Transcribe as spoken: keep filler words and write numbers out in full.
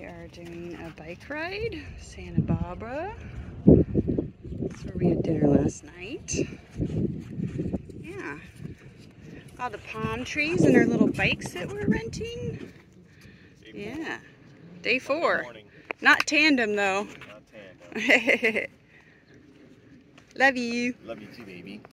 are doing a bike ride, Santa Barbara. That's where we had dinner last night. Yeah. All the palm trees and our little bikes that we're renting. Yeah. Day four. Not tandem though. Not tandem. Love you. Love you too, baby.